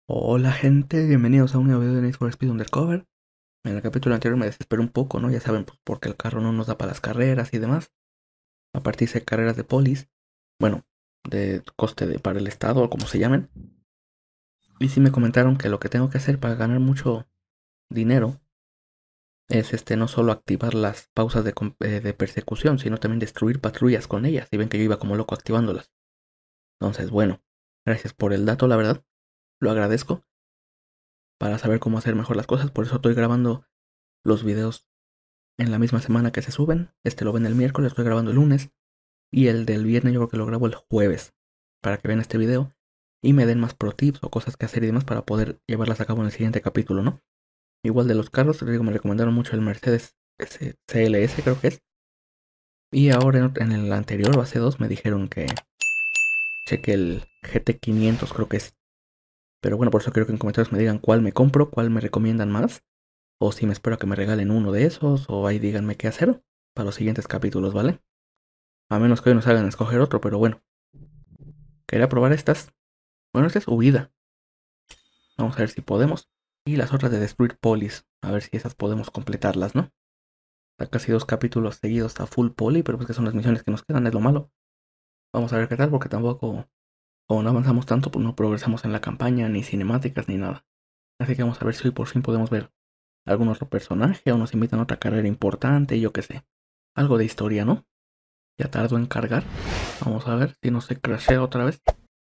Hola gente, bienvenidos a un nuevo video de Need for Speed Undercover. En el capítulo anterior me desesperé un poco, ¿no? Ya saben, pues, porque el carro no nos da para las carreras y demás. Aparte hice carreras de polis, bueno, de coste para el estado o como se llamen. Y sí me comentaron que lo que tengo que hacer para ganar mucho dinero es no solo activar las pausas de persecución, sino también destruir patrullas con ellas. Y ven que yo iba como loco activándolas. Entonces, bueno, gracias por el dato, la verdad. Lo agradezco para saber cómo hacer mejor las cosas. Por eso estoy grabando los videos en la misma semana que se suben. Lo ven el miércoles, estoy grabando el lunes. Y el del viernes yo creo que lo grabo el jueves. Para que vean este video y me den más pro tips o cosas que hacer y demás para poder llevarlas a cabo en el siguiente capítulo, ¿no? Igual de los carros, les digo, me recomendaron mucho el Mercedes CLS, creo que es. Y ahora en el anterior, o hace dos, me dijeron que cheque el GT500, creo que es. Pero bueno, por eso quiero que en comentarios me digan cuál me compro, cuál me recomiendan más. O si me espero a que me regalen uno de esos, o ahí díganme qué hacer para los siguientes capítulos, ¿vale? A menos que hoy nos hagan escoger otro, pero bueno. Quería probar estas. Bueno, esta es huida. Vamos a ver si podemos. Y las otras de destruir polis. A ver si esas podemos completarlas, ¿no? Está casi 2 capítulos seguidos a full poli, pero pues que son las misiones que nos quedan, es lo malo. Vamos a ver qué tal, porque tampoco, como no avanzamos tanto, pues no progresamos en la campaña, ni cinemáticas, ni nada. Así que vamos a ver si hoy por fin podemos ver algún otro personaje o nos invitan a otra carrera importante, yo qué sé. Algo de historia, ¿no? Ya tardó en cargar. Vamos a ver si no se crashea otra vez.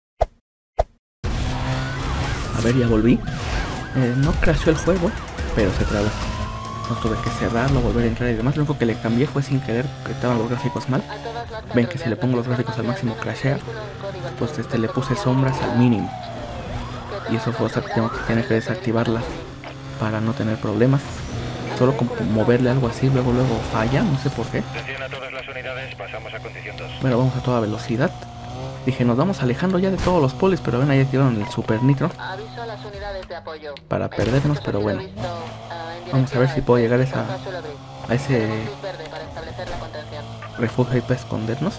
A ver, ya volví. No crasheó el juego, pero se trabó. No tuve que cerrarlo, volver a entrar y demás. Lo único que le cambié fue sin querer que estaban los gráficos mal. Ven que si le pongo los gráficos al máximo crashea. Pues le puse sombras al mínimo. Y eso fue, o sea, tengo que desactivarlas para no tener problemas. Solo como moverle algo así, luego falla, no sé por qué. Bueno, vamos a toda velocidad. Dije, nos vamos alejando ya de todos los polis, pero ven, ahí tiraron el super nitro para perdernos, pero bueno. Vamos a ver si puedo llegar a ese refugio ahí para escondernos.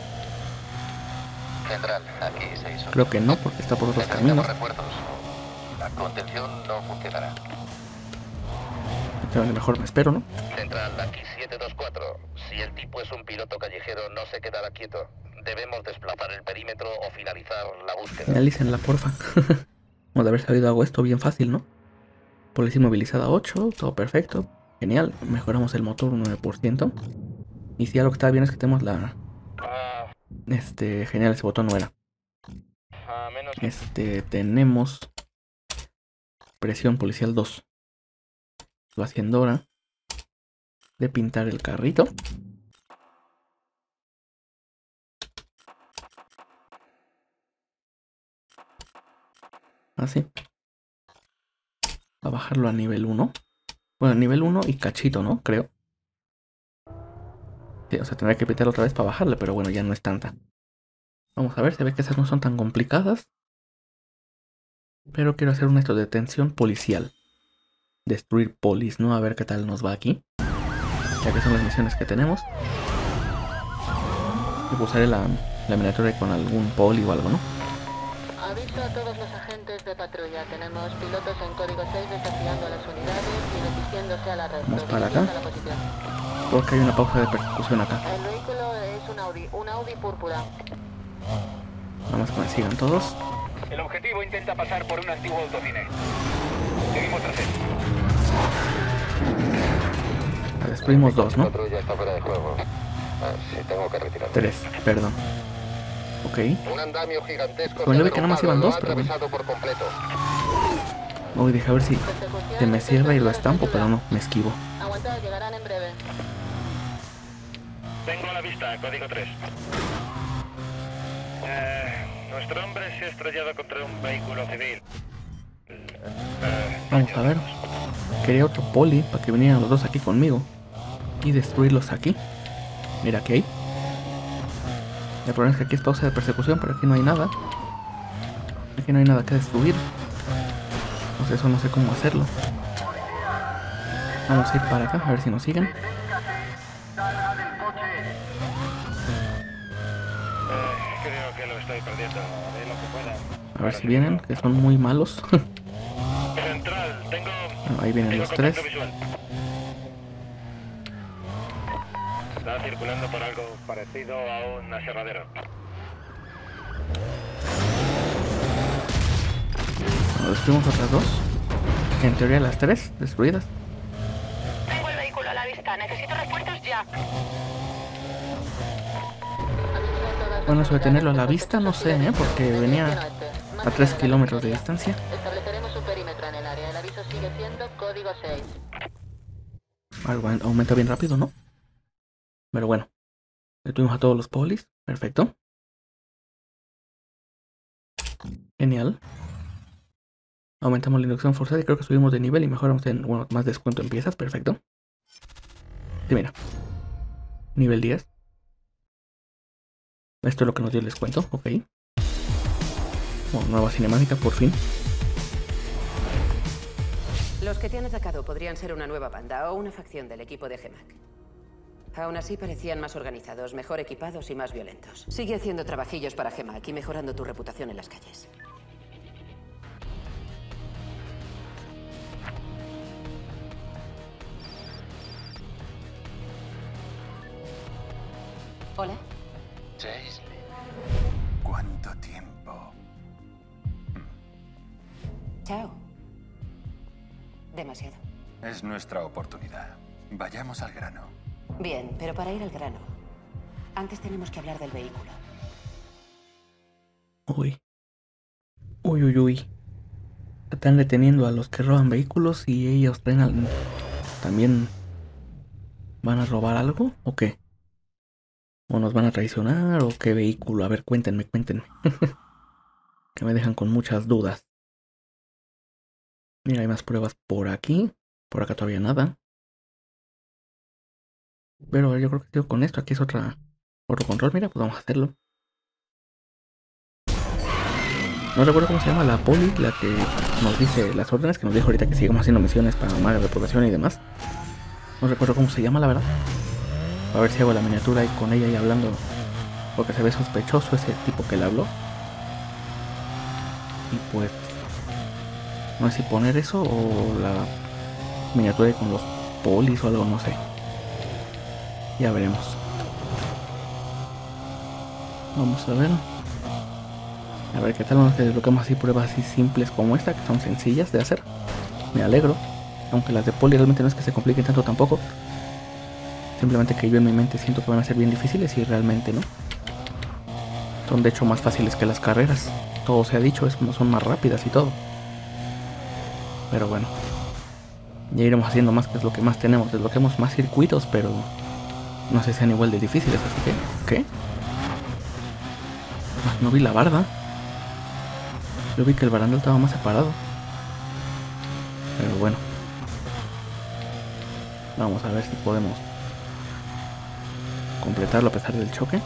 Creo que no, porque está por otros caminos. La contención no funcionará. Entonces mejor me espero, ¿no? Central, aquí 724. Si el tipo es un piloto callejero, no se quedará quieto. Debemos desplazar el perímetro o finalizar la búsqueda. Finalícenla, porfa. Como de haber sabido hago esto bien fácil, ¿no? Policía movilizada 8, todo perfecto. Genial, mejoramos el motor un 9%. Y si algo que está bien es que tenemos la... Genial, ese botón no era. Tenemos presión policial 2. Lo haciendo ahora de pintar el carrito. Así. A bajarlo a nivel 1. Bueno, nivel 1 y cachito, ¿no? Creo. Sí, o sea, tendré que pintarlo otra vez para bajarle, pero bueno, ya no es tanta. Vamos a ver, se ve que esas no son tan complicadas. Pero quiero hacer una de detención policial. Destruir polis, ¿no? A ver qué tal nos va aquí. Ya que son las misiones que tenemos. Y usaré la miniatura con algún poli o algo, ¿no? Aviso a todos los agentes de patrulla. Tenemos pilotos en código 6 desafiando a las unidades y dirigiéndose a la red. Vamos para acá. Porque hay una pausa de persecución acá. El vehículo es un Audi púrpura. Vamos que me sigan todos. El objetivo intenta pasar por un antiguo autocine. Seguimos tras él. Destruimos 2, ¿no? Patrulla está fuera de juego. Sí, tengo que retirarme. 3, perdón. Ok. Un andamio gigantesco. Bueno, yo vi que nada más iban 2, pero bueno. Por completo. Uy, dije a ver si se me cierra y lo estampo, pero no, me esquivo. Aguantad, llegarán en breve. Tengo a la vista, código 3. Nuestro hombre se ha estrellado contra un vehículo civil. Vamos a ver. Quería otro poli para que vinieran los dos aquí conmigo. Y destruirlos aquí. Mira, aquí hay. El problema es que aquí es pausa de persecución, pero aquí no hay nada. Aquí no hay nada que destruir. No sé, eso no sé cómo hacerlo. Vamos a ir para acá, a ver si nos siguen. Creo que lo estoy perdiendo. De lo que pueda. A ver si vienen, que son muy malos. Bueno, ahí vienen los tres. Está circulando por algo parecido a un aserradero. Bueno, destruimos otras dos. En teoría las tres destruidas. Tengo el vehículo a la vista. Necesito refuerzos ya. Bueno, eso de tenerlo a la vista, no sé, porque venía a 3 kilómetros de distancia. Estableceremos un perímetro en el área. El aviso sigue siendo código 6. Algo aumenta bien rápido, ¿no? Pero bueno. Detuvimos a todos los polis. Perfecto. Genial. Aumentamos la inducción forzada y creo que subimos de nivel y mejoramos bueno, más descuento en piezas. Perfecto. Sí, mira. Nivel 10. Esto es lo que nos dio el descuento, ok. Bueno, nueva cinemática, por fin. Los que te han atacado podrían ser una nueva banda o una facción del equipo de GEMAC. Aún así parecían más organizados, mejor equipados y más violentos. Sigue haciendo trabajillos para GEMAC y mejorando tu reputación en las calles. Hola. Jaislyn. ¿Cuánto tiempo? Chao. Demasiado. Es nuestra oportunidad. Vayamos al grano. Bien, pero para ir al grano, antes tenemos que hablar del vehículo. Uy. Uy, uy, uy. Están deteniendo a los que roban vehículos y ellos también van a robar algo, ¿o qué? ¿O nos van a traicionar o qué vehículo? A ver, cuéntenme. Que me dejan con muchas dudas. Mira, hay más pruebas por aquí. Por acá todavía nada. Pero yo creo que sigo con esto. Aquí es otro control. Mira, pues vamos a hacerlo. No recuerdo cómo se llama la poli, la que nos dice las órdenes, que nos dijo ahorita que sigamos haciendo misiones para maga de reputación y demás. No recuerdo cómo se llama, la verdad. A ver si hago la miniatura ahí con ella y hablando, porque se ve sospechoso ese tipo que le habló. Y pues no sé si poner eso o la miniatura ahí con los polis o algo, no sé. Ya veremos. Vamos a ver. A ver qué tal nos desbloqueamos así pruebas así simples como esta, que son sencillas de hacer. Me alegro. Aunque las de poli realmente no es que se compliquen tanto tampoco. Simplemente que yo en mi mente siento que van a ser bien difíciles y realmente no. Son de hecho más fáciles que las carreras. Todo se ha dicho, son más rápidas y todo. Pero bueno. Ya iremos haciendo más, que es lo que más tenemos. Desbloqueamos más circuitos, pero no sé si sean igual de difíciles, así que... ¿Qué? No vi la barda. Yo vi que el barandal estaba más separado. Pero bueno. Vamos a ver si podemos completarlo a pesar del choque.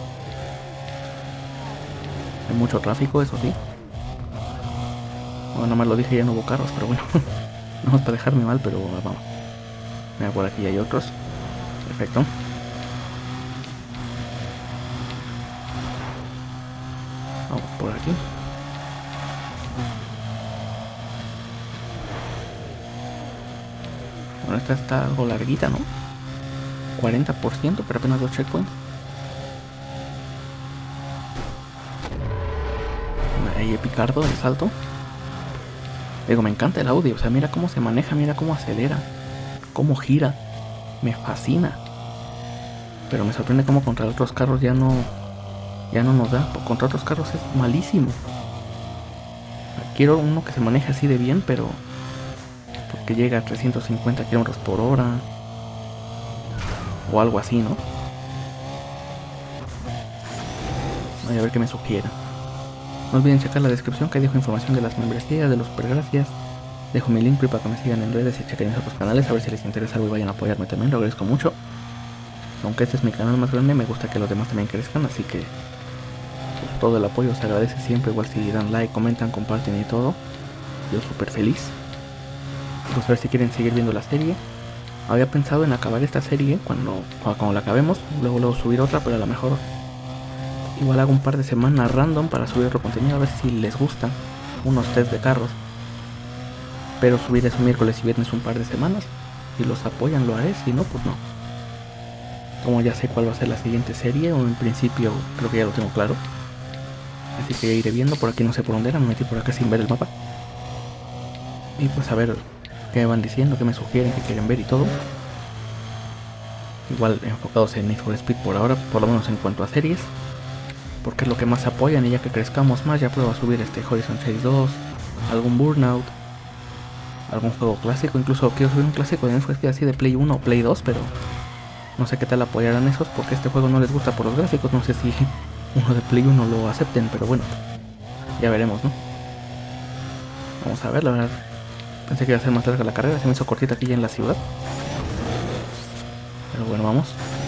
Hay mucho tráfico, eso sí. Bueno, nada más lo dije, ya no hubo carros, pero bueno. No es para dejarme mal, pero vamos. Mira, por aquí hay otros. Perfecto. Vamos por aquí. Bueno, esta está algo larguita, ¿no? 40%, pero apenas 2 checkpoints. Ahí Picardo, el salto. Digo, me encanta el audio. O sea, mira cómo se maneja, mira cómo acelera, cómo gira. Me fascina. Pero me sorprende cómo contra otros carros ya no nos da. Contra otros carros es malísimo. Quiero uno que se maneje así de bien, pero porque llega a 350 kilómetros por hora o algo así, ¿no? Voy a ver qué me sugiera. No olviden checar la descripción, que ahí dejo información de las membresías, de los supergracias. Dejo mi link para que me sigan en redes y chequen mis otros canales, a ver si les interesa algo y vayan a apoyarme también, lo agradezco mucho. Aunque este es mi canal más grande, me gusta que los demás también crezcan, así que pues, todo el apoyo se agradece siempre, igual si dan like, comentan, comparten y todo. Yo súper feliz. Pues a ver si quieren seguir viendo la serie. Había pensado en acabar esta serie cuando la acabemos, luego subir otra, pero a lo mejor igual hago un par de semanas random para subir otro contenido, a ver si les gusta. Unos test de carros. Espero subir eso miércoles y viernes un par de semanas. Si los apoyan lo haré, si no, pues no. Como ya sé cuál va a ser la siguiente serie, o en principio creo que ya lo tengo claro. Así que iré viendo, por aquí no sé por dónde era, me metí por acá sin ver el mapa. Y pues a ver qué me van diciendo, qué me sugieren, qué quieren ver y todo. Igual enfocados en Need for Speed por ahora, por lo menos en cuanto a series. Porque es lo que más apoyan y ya que crezcamos más ya pruebo a subir Horizon Chase 2, algún Burnout, algún juego clásico, incluso quiero subir un clásico de Need for Speed así de Play 1 o Play 2, pero no sé qué tal apoyarán esos porque este juego no les gusta por los gráficos, no sé si uno de Play 1 lo acepten, pero bueno, ya veremos, ¿no? Vamos a ver, la verdad, pensé que iba a ser más larga la carrera, se me hizo cortita aquí ya en la ciudad. Pero bueno, vamos.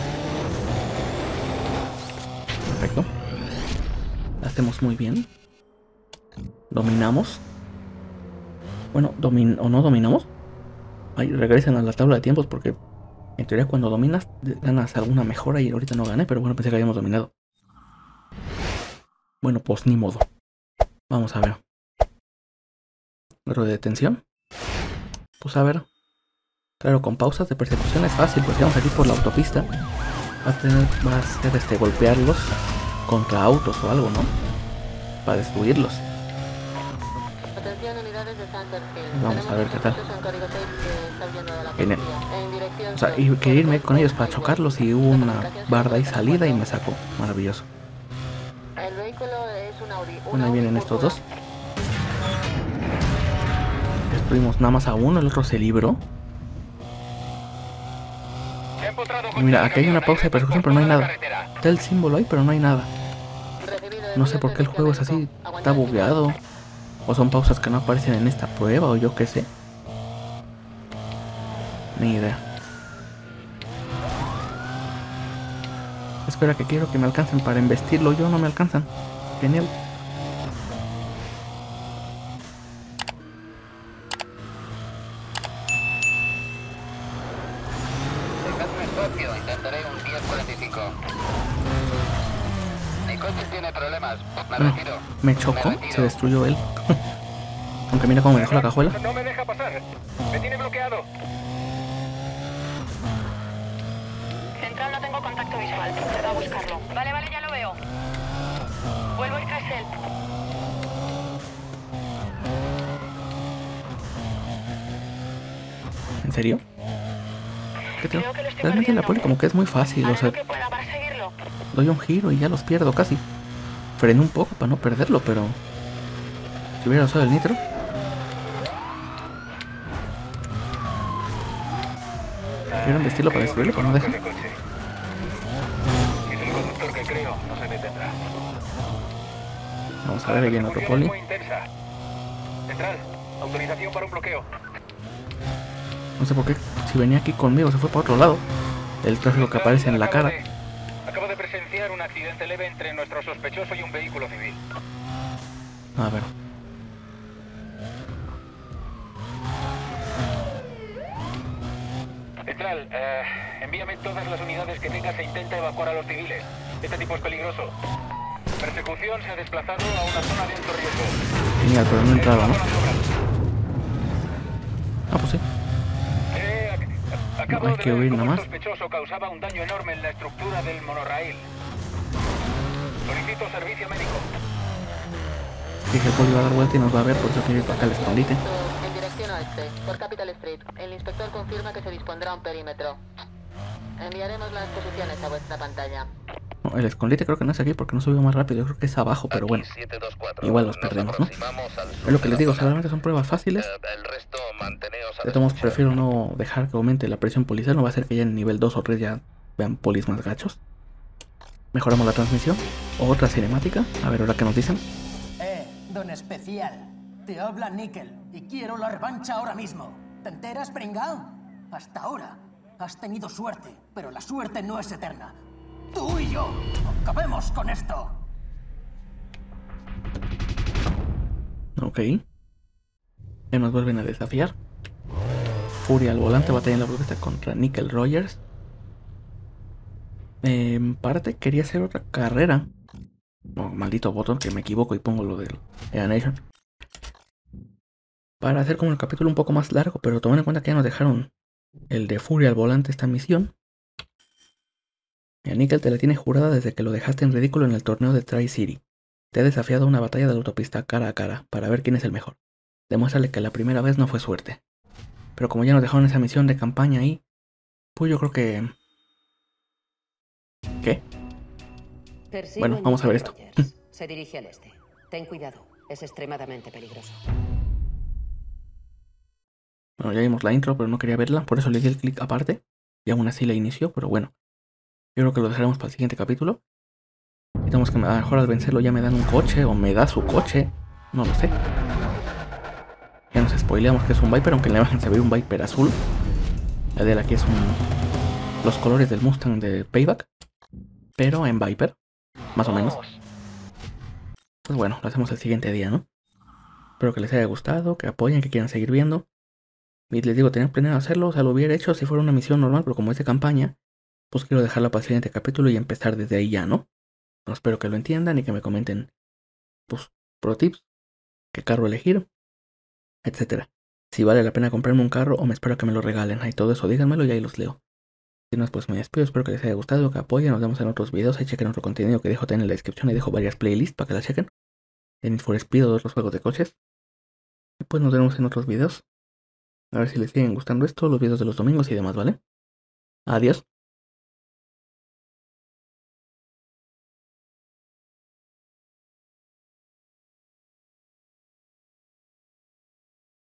Perfecto. La hacemos muy bien. Dominamos. Bueno, o no dominamos. Ahí regresen a la tabla de tiempos porque en teoría cuando dominas ganas alguna mejora y ahorita no gané, pero bueno, pensé que habíamos dominado. Bueno, pues ni modo. Vamos a ver. Pero de detención. Pues a ver. Claro, con pausas de persecución es fácil, pues si vamos aquí por la autopista va a ser golpearlos contra autos o algo, ¿no? Para destruirlos. Atención, unidades de Sanderfield. Vamos a ver qué tal. En código 6 que está huyendo de la Genial. policía. En dirección O sea, 6. y quería irme con ellos para chocarlos y hubo una barda y salida y me sacó. Maravilloso. El vehículo es un Audi. Bueno, ahí vienen estos dos. Destruimos nada más a uno, el otro se libró. Y mira, aquí hay una pausa de persecución, pero no hay nada. Está el símbolo ahí, pero no hay nada. No sé por qué el juego es así, está bugueado. O son pausas que no aparecen en esta prueba, o yo qué sé. Ni idea. Espera, que quiero que me alcancen para embestirlo. Yo no me alcanzan. Genial. Dejadme espacio, intentaré un 10:45. Mi coche tiene problemas. Me Bueno, retiro. me chocó, se destruyó él. Aunque mira cómo me dejó la cajuela. No me deja pasar. Me tiene bloqueado. Central, no tengo contacto visual. Procedo a buscarlo. Vale, ya lo veo. Vuelvo a ir tras él. ¿En serio? ¿Qué te... Creo que lo estoy Realmente en la perdiendo. poli como que es muy fácil, o Haré sea, lo que pueda para seguirlo. doy un giro y ya los pierdo casi. Frené un poco para no perderlo, pero si hubiera usado el nitro. Quiero investirlo para destruirlo, pero no deja. Ese coche. Si es el conductor que creo, no se detendrá. Vamos a ver, ahí viene otro Persecución es poli. muy intensa. Central, autorización para un bloqueo. No sé por qué, si venía aquí conmigo se fue para otro lado. El tráfico que aparece en la cara. Acabo de presenciar un accidente leve entre nuestro sospechoso y un vehículo civil. A ver. Central, envíame todas las unidades que tengas e intenta evacuar a los civiles. Este tipo es peligroso. Persecución se ha desplazado a una zona de alto riesgo. Genial, pero no entraba, ¿no? Ah, pues sí. Acabo No, hay de que ver huir cómo nada el más. sospechoso causaba un daño enorme en la estructura del monorraíl. Solicito servicio médico. Dije el poli va a dar vuelta y nos va a ver, por eso quiero ir para acá al escondite. En dirección oeste, por Capital Street. El inspector confirma que se dispondrá un perímetro. Enviaremos las posiciones a vuestra pantalla. No, el escondite creo que no es aquí porque no subió más rápido, yo creo que es abajo, pero bueno. 724. Igual los Nos perdemos, ¿no? aproximamos al sur Es lo que de les la digo, zona. seguramente son pruebas fáciles. El resto, manteneos a De todos modos, escucha. prefiero no dejar que aumente la presión policial, no va a ser que ya en nivel 2 o 3 ya vean polis más gachos. Mejoramos la transmisión. Otra cinemática, a ver ahora qué nos dicen. Don Especial. Te habla Nickel y quiero la revancha ahora mismo. ¿Te enteras, pringao? Hasta ahora has tenido suerte, pero la suerte no es eterna. Tú y yo, acabemos con esto. Ok. Ya nos vuelven a desafiar. Furia al volante, batalla en la protesta contra Nickel Rogers. En parte quería hacer otra carrera. Oh, maldito botón que me equivoco y pongo lo del Air Nation. para hacer como el capítulo un poco más largo, pero tomando en cuenta que ya nos dejaron el de Furia al volante esta misión. Y a Nickel te la tiene jurada desde que lo dejaste en ridículo en el torneo de Tri-City. Te ha desafiado a una batalla de la autopista cara a cara para ver quién es el mejor. Demuéstrale que la primera vez no fue suerte. Pero como ya nos dejaron esa misión de campaña ahí, pues yo creo que... ¿Qué? Bueno, vamos a ver esto. Se dirige al este. Ten cuidado, es extremadamente peligroso. Bueno, ya vimos la intro, pero no quería verla, por eso le di el clic aparte. Y aún así la inició, pero bueno. Yo creo que lo dejaremos para el siguiente capítulo. Necesitamos que a lo mejor al vencerlo ya me dan un coche, o me da su coche. No lo sé. Ya nos spoileamos que es un Viper, aunque en la imagen se ve un Viper azul. La de él aquí es los colores del Mustang de Payback, pero en Viper, más o menos. Pues bueno, lo hacemos el siguiente día, ¿no? Espero que les haya gustado, que apoyen, que quieran seguir viendo. Y les digo, tenía planeado hacerlo, o sea, lo hubiera hecho si fuera una misión normal, pero como es de campaña, pues quiero dejarla para el siguiente capítulo y empezar desde ahí ya, ¿no? Pero espero que lo entiendan y que me comenten, pues, pro tips, qué carro elegir, etcétera. Si vale la pena comprarme un carro o me espero que me lo regalen. Ahí todo eso díganmelo y ahí los leo. Si no, pues me despido, espero que les haya gustado, que apoyen, nos vemos en otros videos, ahí chequen otro contenido que dejo también en la descripción, y dejo varias playlists para que las chequen. En Need for Speed o otros juegos de coches. Y pues nos vemos en otros videos. A ver si les siguen gustando esto, los videos de los domingos y demás, ¿vale? Adiós.